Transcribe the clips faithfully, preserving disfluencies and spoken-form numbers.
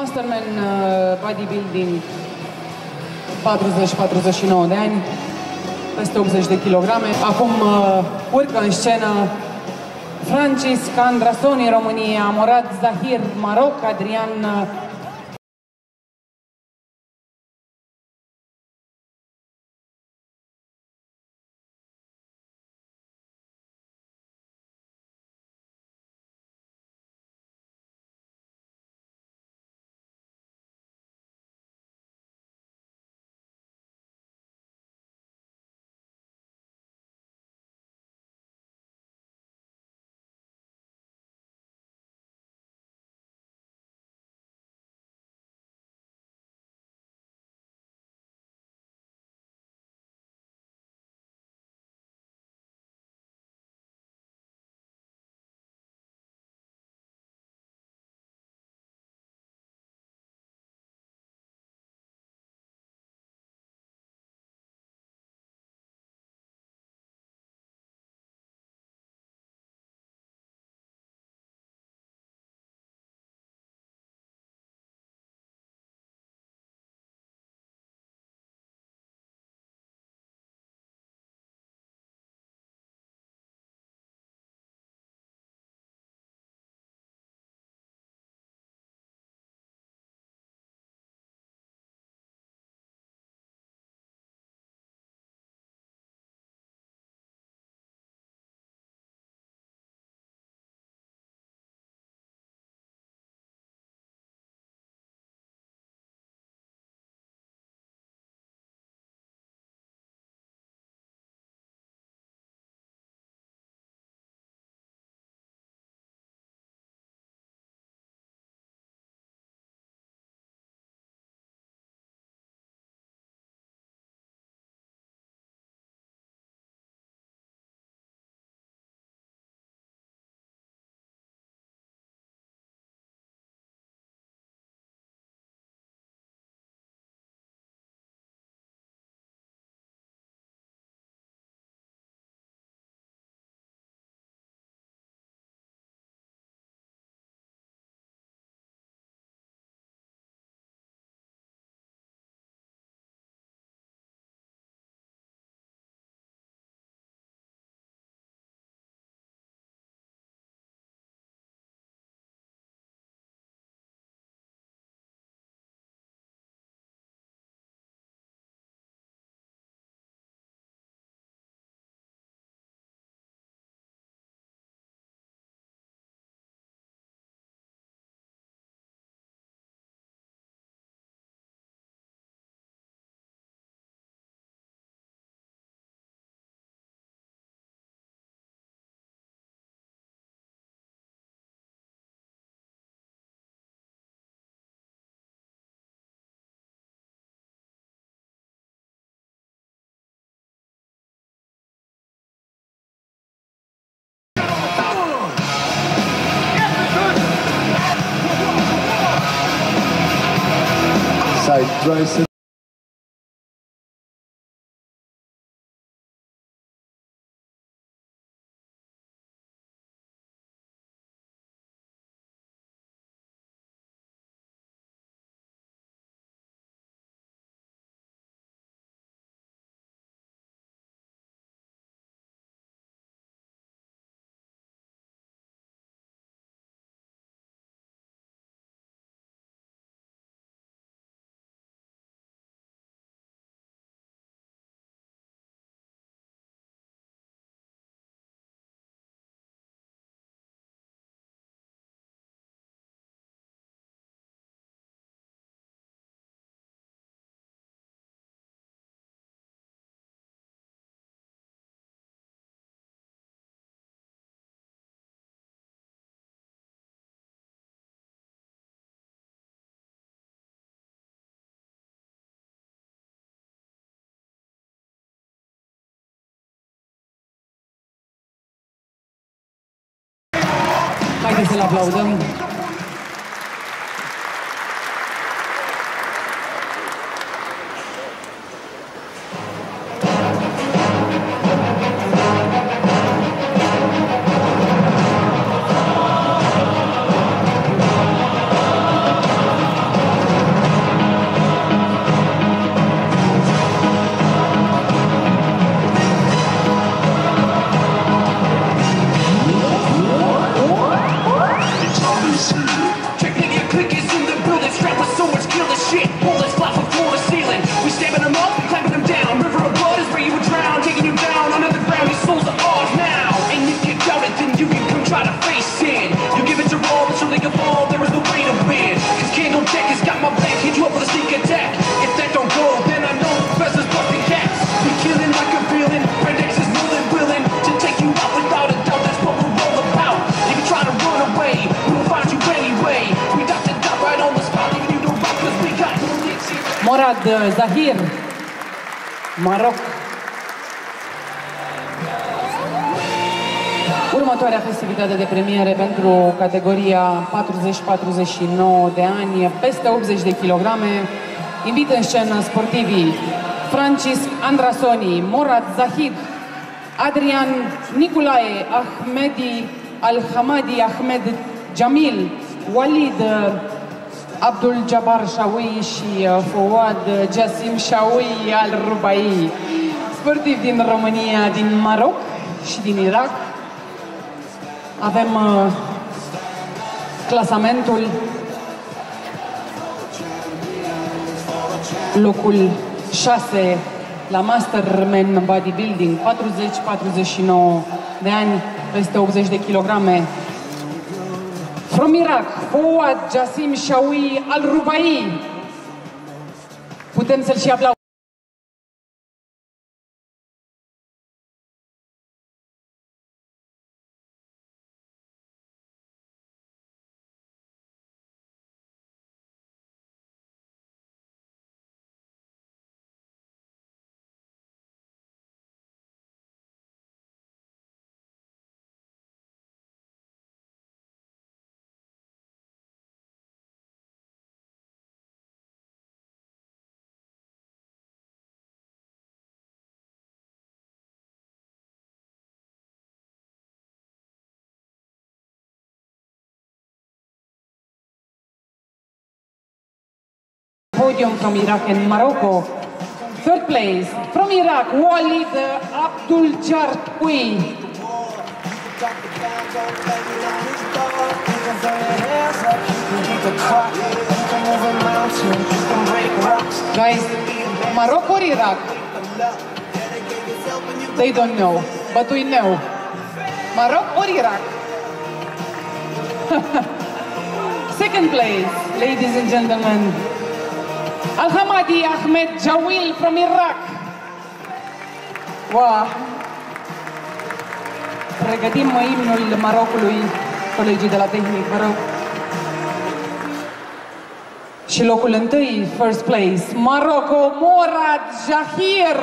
Masterman Bodybuilding, patruzeci patruzeci și nouă de ani, peste optzeci de kilograme. Acum urcă în scenă Francis Candrasoni, România, Morad Zahir, Maroc, Adrian side tricep. Haideți să-l aplaudăm. Morad Zahir, Maroc. Următoarea festivitate de premiere pentru categoria patruzeci patruzeci și nouă de ani, peste optzeci de kilograme, invită în scenă sportivii Francis Andrasoni, Morad Zahid, Adrian Nicolae, Ahmedi Al-Hamadi, Ahmed Jamil, Walid Abdul Jabbar Shawi și Fouad Jassim Shawi Al-Rubai, sportivi din România, din Maroc și din Irak. Avem uh, clasamentul, locul șase la Masterman Bodybuilding, patruzeci patruzeci și nouă de ani, peste optzeci de kilograme. From Iraq, Fouad Jassim Shawi Al-Rubai. Putem să-l și aplaudăm. Podium from Iraq and Morocco. Third place from Iraq, Walid Abdul Jarqui. Guys, Morocco or Iraq? They don't know, but we know. Morocco or Iraq? Second place, ladies and gentlemen, Al-Hamadi Ahmed Jawil from Iraq. Wow! Pregătim imnul Marocului, colegii de la tehnic, vă rog. Și locul întâi, first place, Morocco, Morad Zahir.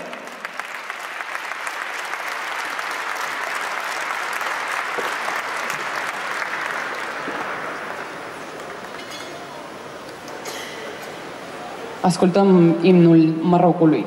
Ascultăm imnul Marocului.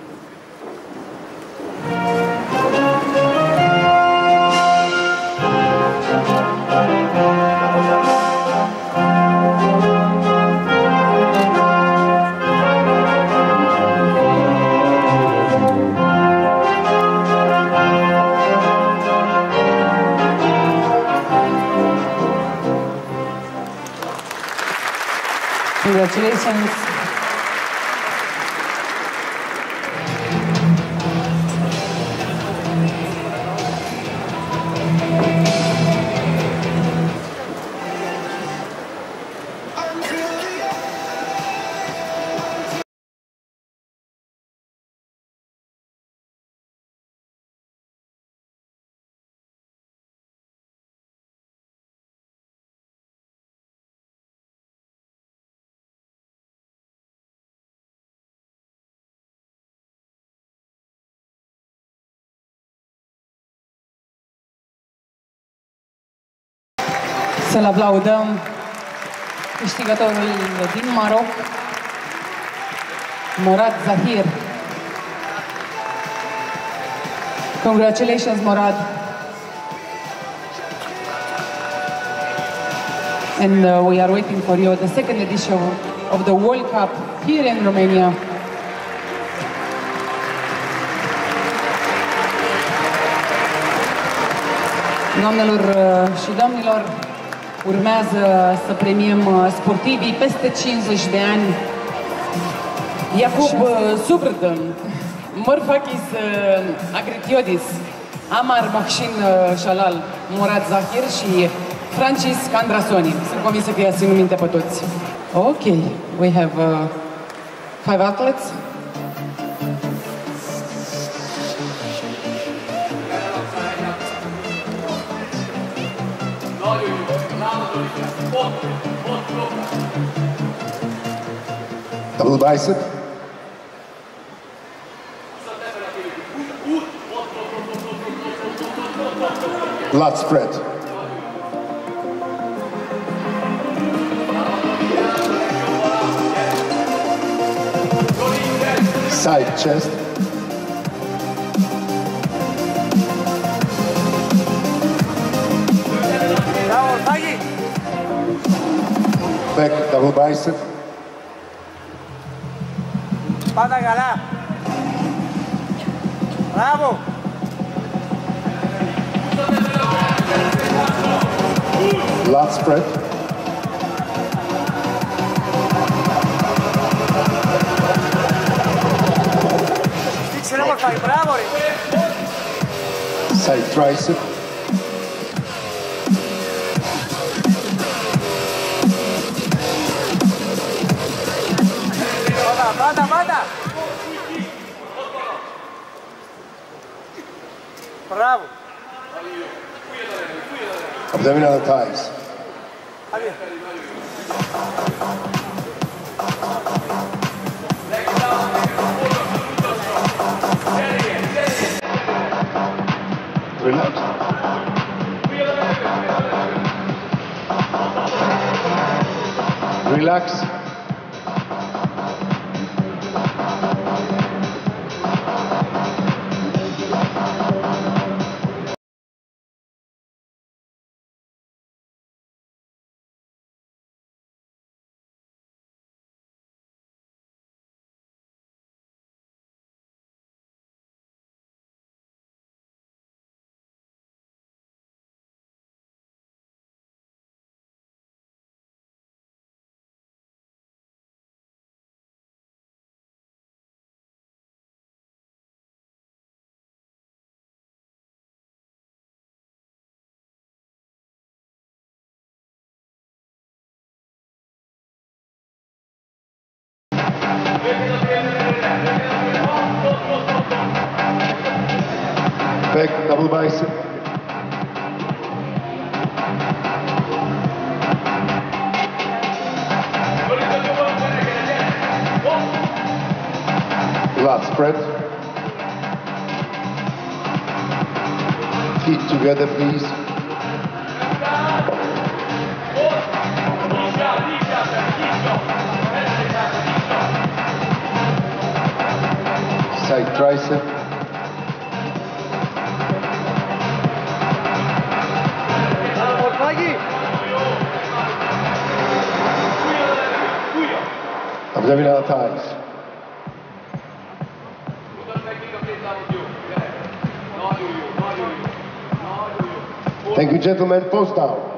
Congratulations. Să-l aplaudăm câștigătorul din Maroc, Morad Zahir. Congratulations, Morad. And uh, we are waiting for you, the second edition of the World Cup here in Romania. Doamnelor și domnilor, urmează să premiem sportivii peste cincizeci de ani. Iacob Subrdan, Mărfachis Agritiodis, Amar Mahshin Shalal, Morad Zahir și Francis Andrasoni. Sunt convinsă că i-a ținut minte pe toți. Ok, we have uh, five athletes. Double bicep. Lat spread. Side chest. Back double bicep. Πάντα καλά. Μπράβο. Lat spread. Δείξε ρε μορφάκι, μπράβο ρε. Side tricep. Πάντα, πάντα, πάντα. Μπράβο. Abdominal thighs. Άντε. Relax. Relax. Back double bicep. Lat spread. Feet together, please. Side tricep. Μορφάκι. Abdominal thighs. Thank you, gentlemen. Post down.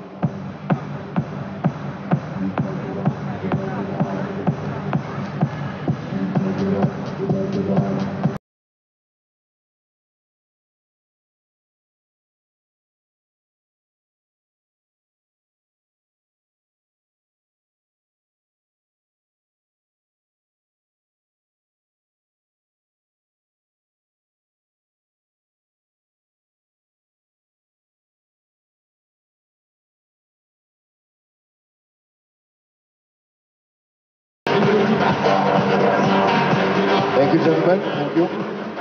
Thank you, gentlemen. Thank you.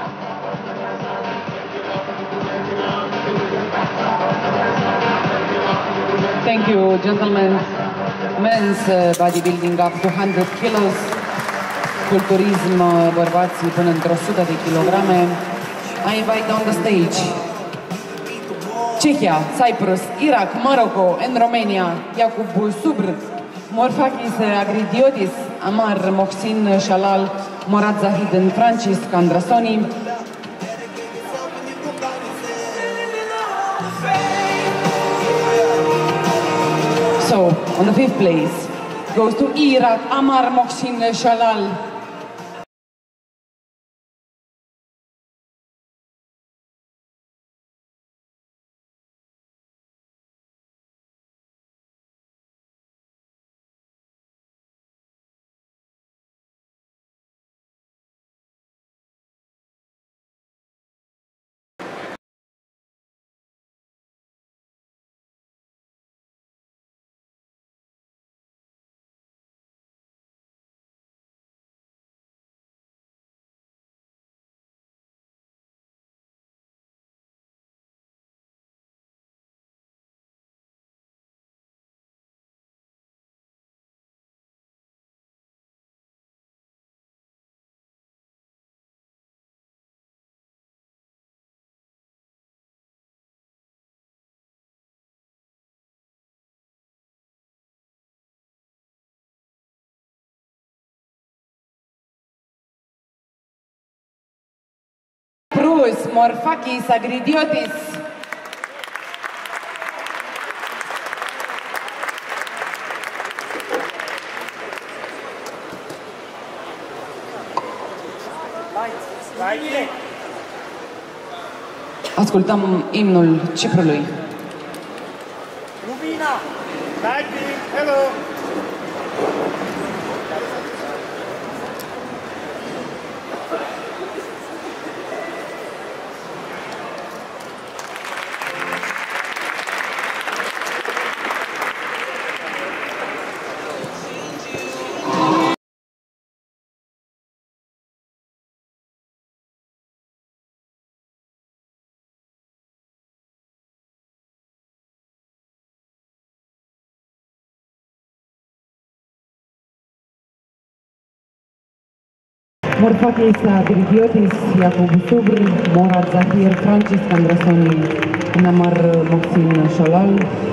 Thank you, gentlemen. Men's uh, bodybuilding up to one hundred kilos. Culturism, uh, bărbații până într-o sută de kilograme. I invite on the stage Czechia, Cyprus, Iraq, Morocco, and Romania, Jakub Subr, Morfakis Agridiotis, Amar Mohsin Shalal, Morad Zahid, and Francis Candrasoni. So, on the fifth place goes to Iraq, Amar Mohsin Shalal. Cyprus, Morfakis Agridiotis. Ascultăm imnul Ciprului. Lumina! Lightning, hello! Morfakis Agridiotis, Jakub Subr, Morad Zahir, Francis Candrasoni, Namar Moxin Shalal.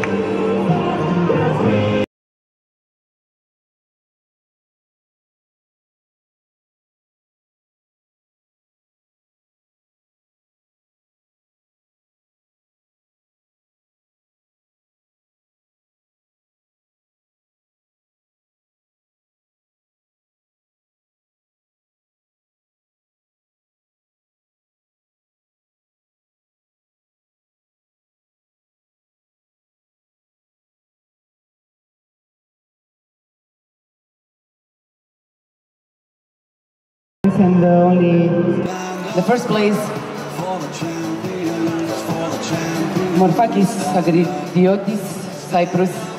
And uh, only the first place, Morfakis Agridiotis, Cyprus.